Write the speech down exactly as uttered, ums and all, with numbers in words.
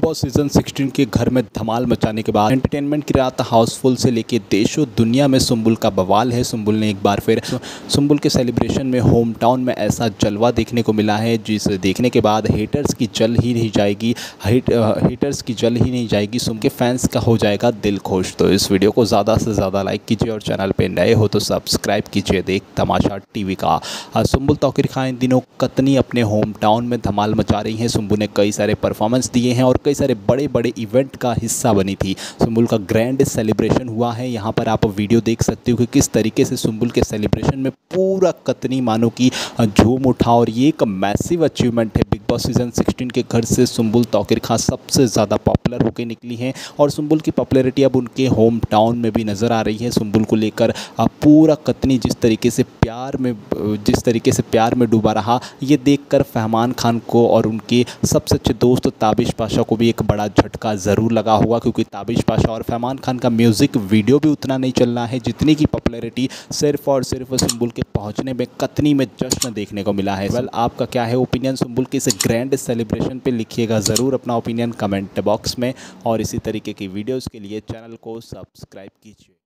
Boss season सोलह के घर में धमाल मचाने के बाद एंटरटेनमेंट की रात हाउसफुल से लेके देशों दुनिया में सुम्बुल का बवाल है। सुम्बुल ने एक बार फिर सुम्बुल के सेलिब्रेशन में होम टाउन में ऐसा जलवा देखने को मिला है जिसे देखने के बाद हेटर्स की जल ही नहीं जाएगी हेट, हेटर्स की जल ही नहीं जाएगी सुम्बुल के फैंस का हो जाएगा दिल खुश। तो इस वीडियो को ज़्यादा से ज़्यादा लाइक कीजिए और चैनल पर नए हो तो सब्सक्राइब कीजिए देख तमाशा टीवी का। सुम्बुल तौकीर खान इन दिनों कतनी अपने होम टाउन में धमाल मचा रही हैं। सुम्बुल ने कई सारे परफॉर्मेंस दिए हैं और कई सारे बड़े बड़े इवेंट का हिस्सा बनी थी। सुम्बुल का ग्रैंड सेलिब्रेशन हुआ है। यहाँ पर आप वीडियो देख सकते हो कि किस तरीके से सुम्बुल के सेलिब्रेशन में पूरा कतनी मानो की झूम उठा और ये एक मैसिव अचीवमेंट है। बिग बॉस सीजन सोलह के घर से सुम्बुल तौकीर खान सबसे ज़्यादा पॉपुलर होकर निकली हैं और सुम्बुल की पॉपुलैरिटी अब उनके होम टाउन में भी नज़र आ रही है। सुम्बुल को लेकर पूरा कतनी जिस तरीके से प्यार में जिस तरीके से प्यार में डूबा रहा, ये देखकर फहमान खान को और उनके सबसे अच्छे दोस्त ताबिश पाशा को भी एक बड़ा झटका ज़रूर लगा होगा, क्योंकि ताबिश पाशा और फहमान खान का म्यूज़िक वीडियो भी उतना नहीं चलना है जितनी की पॉपुलैरिटी सिर्फ और सिर्फ सुम्बुल के पहुंचने में कतनी में जश्न देखने को मिला है। वेल, आपका क्या है ओपिनियन सुम्बुल के इस ग्रैंड सेलिब्रेशन पे? लिखिएगा ज़रूर अपना ओपिनियन कमेंट बॉक्स में और इसी तरीके की वीडियोज़ के लिए चैनल को सब्सक्राइब कीजिए।